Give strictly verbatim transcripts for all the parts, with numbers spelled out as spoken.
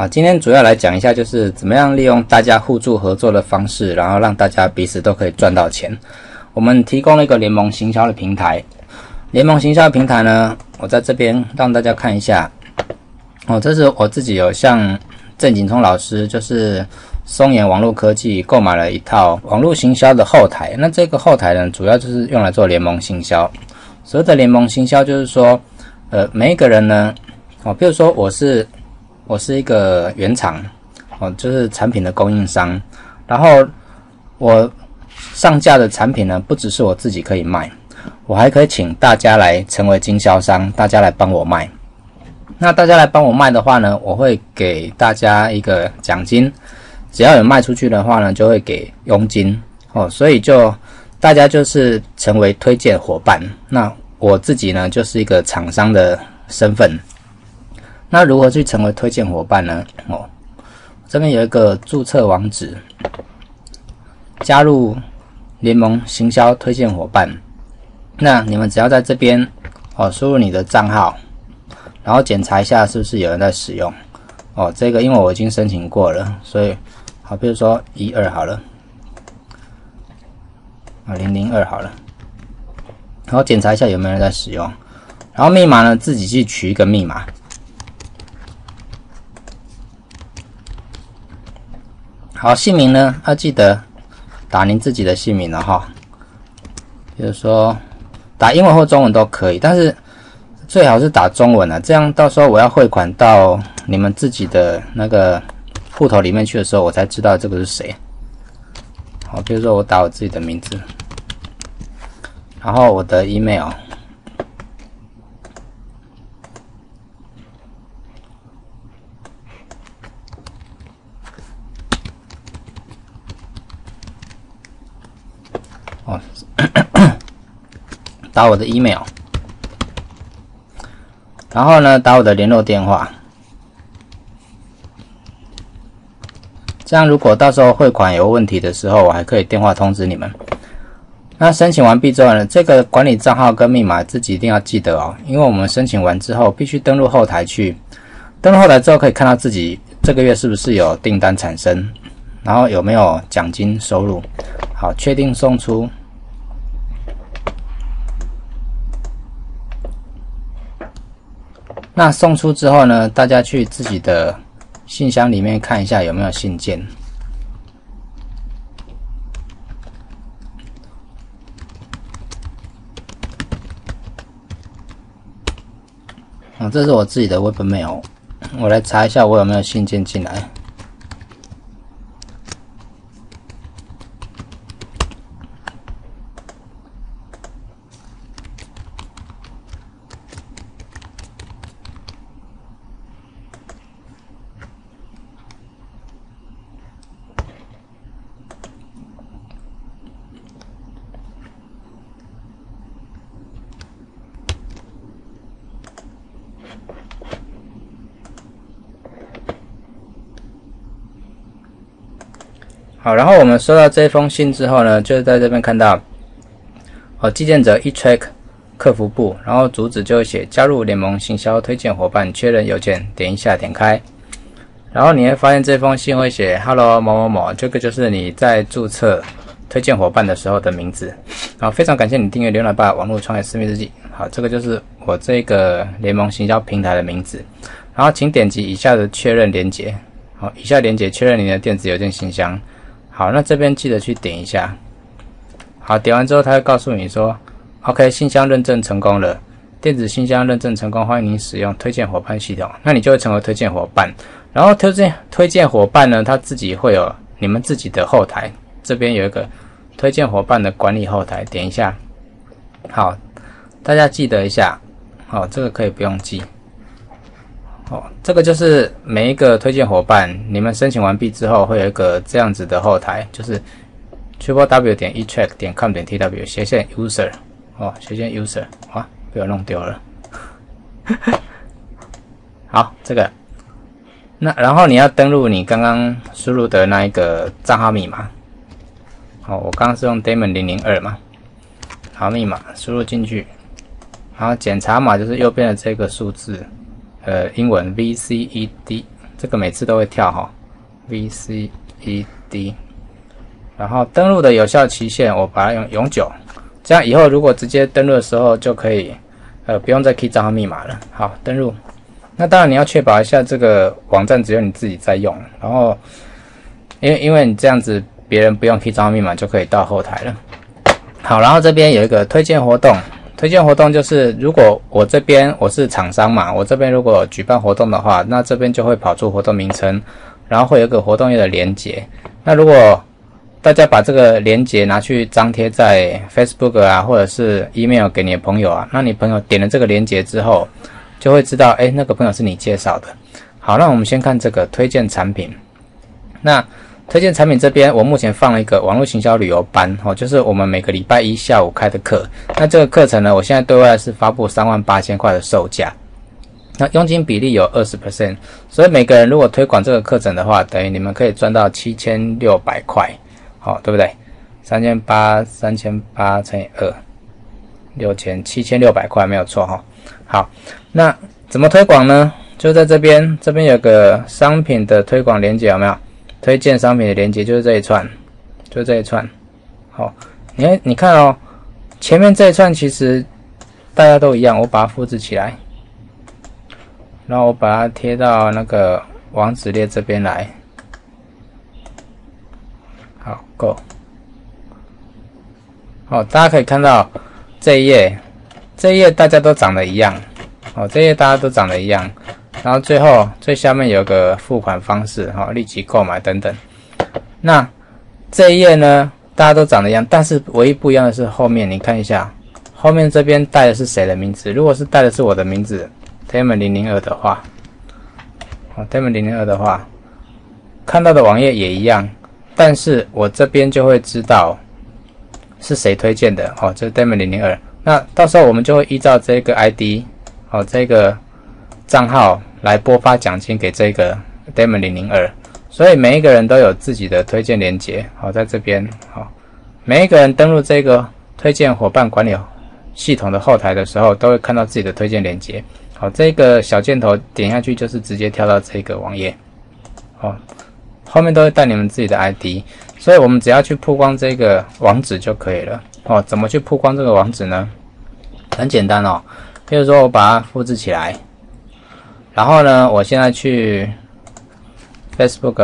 好，今天主要来讲一下，就是怎么样利用大家互助合作的方式，然后让大家彼此都可以赚到钱。我们提供了一个联盟行销的平台，联盟行销的平台呢，我在这边让大家看一下。哦，这是我自己有向郑景聪老师，就是松岩网络科技购买了一套网络行销的后台。那这个后台呢，主要就是用来做联盟行销。所谓的联盟行销，就是说，呃，每一个人呢，哦，比如说我是我是一个原厂，哦，就是产品的供应商，然后我上架的产品呢，不只是我自己可以卖，我还可以请大家来成为经销商，大家来帮我卖。那大家来帮我卖的话呢，我会给大家一个奖金，只要有卖出去的话呢，就会给佣金哦，所以就大家就是成为推荐伙伴。那我自己呢，就是一个厂商的身份。那如何去成为推荐伙伴呢？哦，这边有一个注册网址，加入联盟行销推荐伙伴。那你们只要在这边哦，输入你的账号。然后检查一下是不是有人在使用哦，这个因为我已经申请过了，所以好，比如说一二好了，啊零零二好了，然后检查一下有没有人在使用，然后密码呢自己去取一个密码，好，姓名呢要记得打您自己的姓名了哈，比如说打英文或中文都可以，但是最好是打中文啊，这样到时候我要汇款到你们自己的那个户头里面去的时候，我才知道这个是谁。好，比如说我打我自己的名字，然后我的 email， 哦，打我的 email。然后呢，打我的联络电话，这样如果到时候汇款有问题的时候，我还可以电话通知你们。那申请完毕之后呢，这个管理账号跟密码自己一定要记得哦，因为我们申请完之后必须登录后台去，登录后台之后可以看到自己这个月是不是有订单产生，然后有没有奖金收入。好，确定送出。那送出之后呢，大家去自己的信箱里面看一下有没有信件。哦，这是我自己的 webmail， 我来查一下我有没有信件进来。好，然后我们收到这封信之后呢，就是在这边看到，哦，寄件者 eTrack 客服部，然后主旨就会写加入联盟行销推荐伙伴，确认邮件，点一下，点开，然后你会发现这封信会写 Hello 某某某，这个就是你在注册推荐伙伴的时候的名字。好，非常感谢你订阅刘奶爸网络创业私密日记。好，这个就是我这个联盟行销平台的名字，然后请点击以下的确认连结。好，以下连结确认你的电子邮件信箱。好，那这边记得去点一下。好，点完之后，它会告诉你说 ，OK， 信箱认证成功了，电子信箱认证成功，欢迎您使用推荐伙伴系统。那你就会成为推荐伙伴。然后推荐推荐伙伴呢，他自己会有你们自己的后台，这边有一个推荐伙伴的管理后台，点一下。好，大家记得一下。好，这个可以不用记。哦，这个就是每一个推荐伙伴，你们申请完毕之后，会有一个这样子的后台，就是 triple w 点 eTrack 点 com 点 tw 斜线 user 哦，斜线 user 啊，被我弄丢了。好，这个，那然后你要登录你刚刚输入的那一个账号密码。哦，我刚刚是用 Damon 零零二嘛，好，密码输入进去，然后检查码就是右边的这个数字。呃，英文 V C E D 这个每次都会跳哈 ，V C E D， 然后登录的有效期限我把它用永久，这样以后如果直接登录的时候就可以，呃，不用再 key 账号密码了。好，登录。那当然你要确保一下这个网站只有你自己在用，然后因为因为你这样子别人不用 key 账号密码就可以到后台了。好，然后这边有一个推荐活动，推荐活动就是如果我这边我是厂商嘛，我这边如果举办活动的话，那这边就会跑出活动名称，然后会有一个活动页的连结。那如果大家把这个连结拿去张贴在 Facebook 啊，或者是 email 给你的朋友啊，那你朋友点了这个连结之后，就会知道，哎，那个朋友是你介绍的。好，那我们先看这个推荐产品。那推荐产品这边，我目前放了一个网络行销旅游班，哦，就是我们每个礼拜一下午开的课。那这个课程呢，我现在对外是发布三万八千块的售价。那佣金比例有 百分之二十， 所以每个人如果推广这个课程的话，等于你们可以赚到七千六百块，好，对不对？三千八，三千八乘以二，六千，七千六百块，没有错哈。好，那怎么推广呢？就在这边，这边有个商品的推广连结，有没有？推荐商品的连结就是这一串，就是这一串。好，你看，你看哦，前面这一串其实大家都一样，我把它复制起来，然后我把它贴到那个网址列这边来。好，够。好，大家可以看到这一页，这一页大家都长得一样。哦，这一页大家都长得一样。然后最后最下面有个付款方式，好，立即购买等等。那这一页呢，大家都长得一样，但是唯一不一样的是后面，你看一下，后面这边带的是谁的名字？如果是带的是我的名字 Damon 零零二 的话，哦 Damon 零零二 的话，看到的网页也一样，但是我这边就会知道是谁推荐的，哦，这是 Damon 零零二。那到时候我们就会依照这个 I D， 哦，这个账号来拨发奖金给这个 Damon 零零二，所以每一个人都有自己的推荐连结。好，在这边，好，每一个人登录这个推荐伙伴管理系统的后台的时候，都会看到自己的推荐连结。好，这个小箭头点下去就是直接跳到这个网页。好，后面都会带你们自己的 I D， 所以我们只要去曝光这个网址就可以了。哦，怎么去曝光这个网址呢？很简单哦，比如说我把它复制起来。然后呢，我现在去 Facebook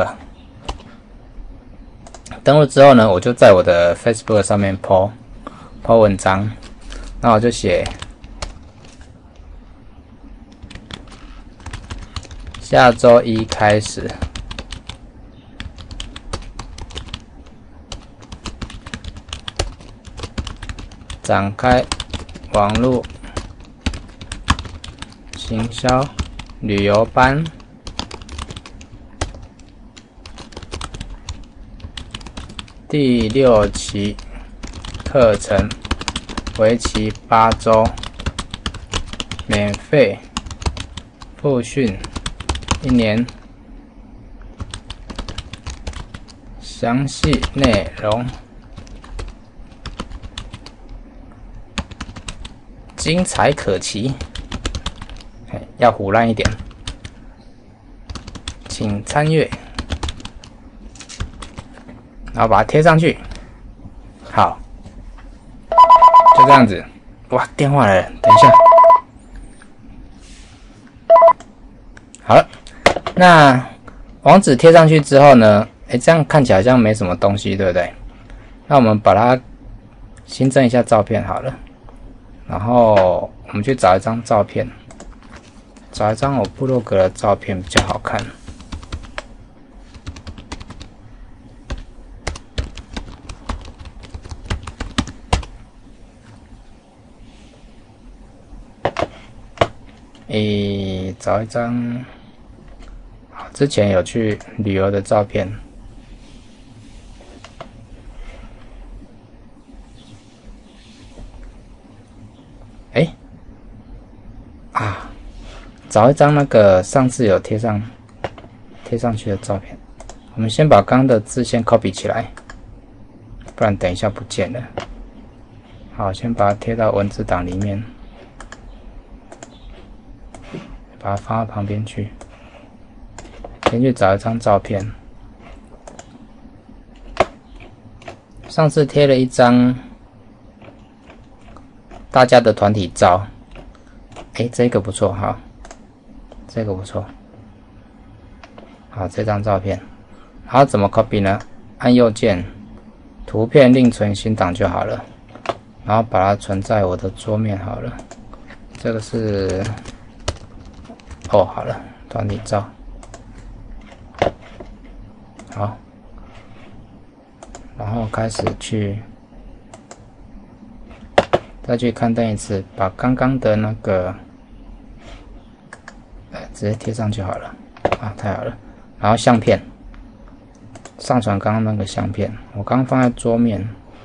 登录之后呢，我就在我的 Facebook 上面 po po 文章，那我就写下周一开始展开网络行销旅游班第六期课程，为期八周，免费复训一年，详细内容精彩可期。要唬烂一点，请参阅，然后把它贴上去。好，就这样子。哇，电话来了，等一下。好了，那网址贴上去之后呢？哎，这样看起来好像没什么东西，对不对？那我们把它新增一下照片好了，然后我们去找一张照片。找一张我部落格的照片比较好看。诶，找一张，好，之前有去旅游的照片。诶，啊。找一张那个上次有贴上贴上去的照片，我们先把刚刚的字先 copy 起来，不然等一下不见了。好，先把它贴到文字档里面，把它放到旁边去。 先去找一张照片。上次贴了一张大家的团体照，哎，这个不错，好，这个不错，好，这张照片，然后怎么 copy 呢？按右键，图片另存新档就好了，然后把它存在我的桌面好了。这个是，哦，好了，团体照，好。然后开始去，再去刊登一次，把刚刚的那个，呃，直接贴上就好了。啊，太好了。然后相片，上传刚刚那个相片，我刚放在桌面，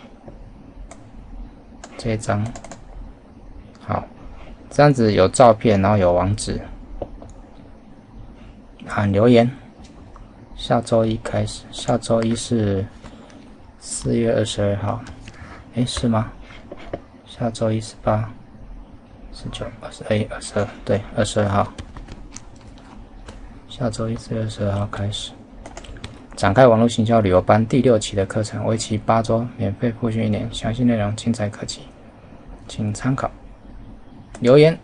这一张，好，这样子有照片，然后有网址，啊，留言，下周一开始，下周一是四月二十二号，诶，是吗？下周一十八、十九、二十、哎，二十二，对，二十二号。下周一四月二十二号开始，展开网络行销旅游班第六期的课程，为期八周，免费复训一年，详细内容精彩可期，请参考。留言。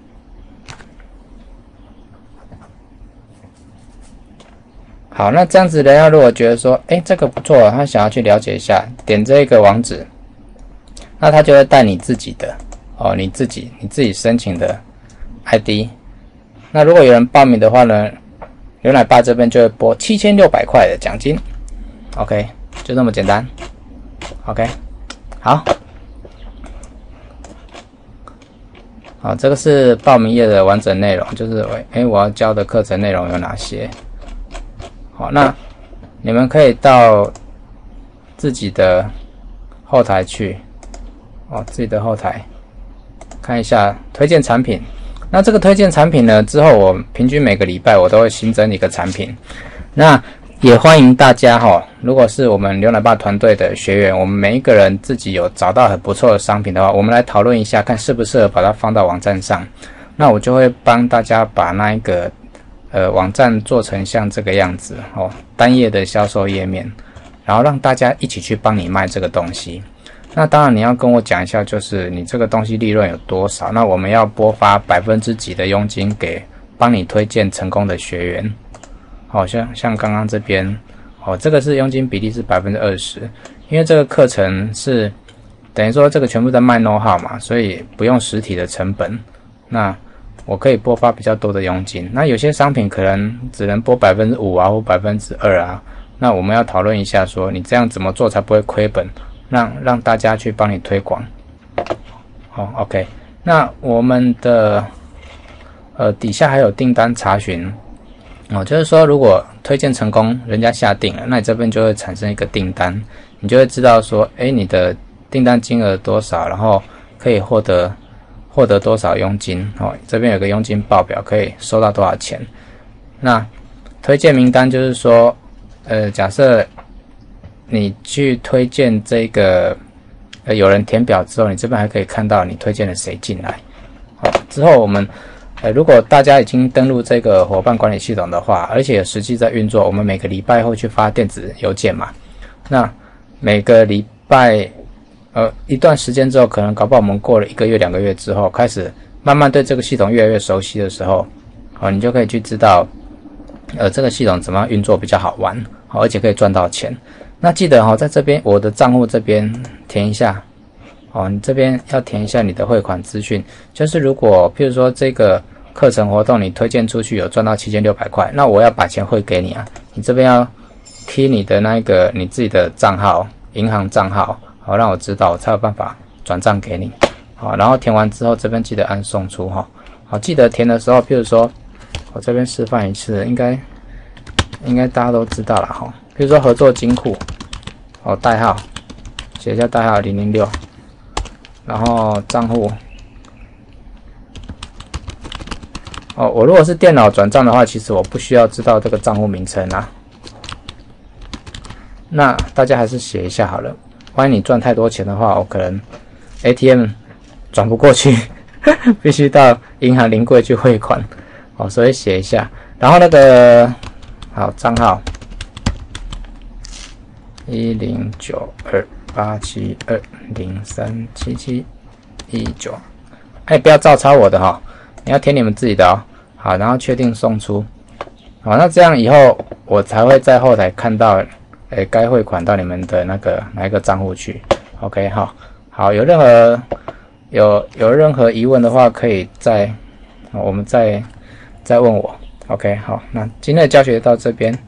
好，那这样子的，他如果觉得说，哎，这个不错，他想要去了解一下，点这个网址，那他就会带你自己的哦，你自己你自己申请的 I D。那如果有人报名的话呢，牛奶爸这边就会拨七千六百块的奖金。OK， 就这么简单。OK， 好，好，这个是报名页的完整内容，就是哎，我要教的课程内容有哪些？好，那你们可以到自己的后台去，哦，自己的后台看一下推荐产品。那这个推荐产品呢，之后我平均每个礼拜我都会新增一个产品。那也欢迎大家哈，如果是我们牛奶爸团队的学员，我们每一个人自己有找到很不错的商品的话，我们来讨论一下，看适不适合把它放到网站上。那我就会帮大家把那一个呃，网站做成像这个样子哦，单页的销售页面，然后让大家一起去帮你卖这个东西。那当然你要跟我讲一下，就是你这个东西利润有多少，那我们要拨发百分之几的佣金给帮你推荐成功的学员。好、哦、像像刚刚这边，哦，这个是佣金比例是百分之二十，因为这个课程是等于说这个全部在卖 know how 嘛，所以不用实体的成本。那我可以拨发比较多的佣金，那有些商品可能只能拨百分之五啊，或百分之二啊。那我们要讨论一下说，你这样怎么做才不会亏本，让让大家去帮你推广。好 ，OK。那我们的呃底下还有订单查询哦，就是说如果推荐成功，人家下订了，那你这边就会产生一个订单，你就会知道说，哎，你的订单金额多少，然后可以获得。获得多少佣金哦？这边有个佣金报表，可以收到多少钱。那推荐名单就是说，呃，假设你去推荐这个，呃，有人填表之后，你这边还可以看到你推荐了谁进来。好，之后我们，呃，如果大家已经登录这个伙伴管理系统的话，而且实际在运作，我们每个礼拜会去发电子邮件嘛。那每个礼拜。呃，一段时间之后，可能搞不好我们过了一个月、两个月之后，开始慢慢对这个系统越来越熟悉的时候，哦，你就可以去知道，呃，这个系统怎么样运作比较好玩，好，而且可以赚到钱。那记得哈、哦，在这边我的账户这边填一下，哦，你这边要填一下你的汇款资讯，就是如果譬如说这个课程活动你推荐出去有赚到七千六百块，那我要把钱汇给你啊，你这边要 key 你的那个你自己的账号，银行账号。好，让我知道，我才有办法转账给你。好，然后填完之后，这边记得按送出哈。好，记得填的时候，譬如说，我这边示范一次，应该应该大家都知道了哈。比如说合作金库，哦，代号写一下代号零零六，然后账户。哦，我如果是电脑转账的话，其实我不需要知道这个账户名称啊。那大家还是写一下好了。万一你赚太多钱的话，我可能 A T M 转不过去，必须到银行临柜去汇款，哦，所以写一下。然后那个好，账号一零九二八七二零三七七一九，哎，不要照抄我的哈、哦，你要填你们自己的哦。好，然后确定送出。好，那这样以后我才会在后台看到，哎，该汇款到你们的那个哪一个账户去。OK， 好，好，有任何有有任何疑问的话，可以再我们再再问我。OK， 好，那今天的教学到这边。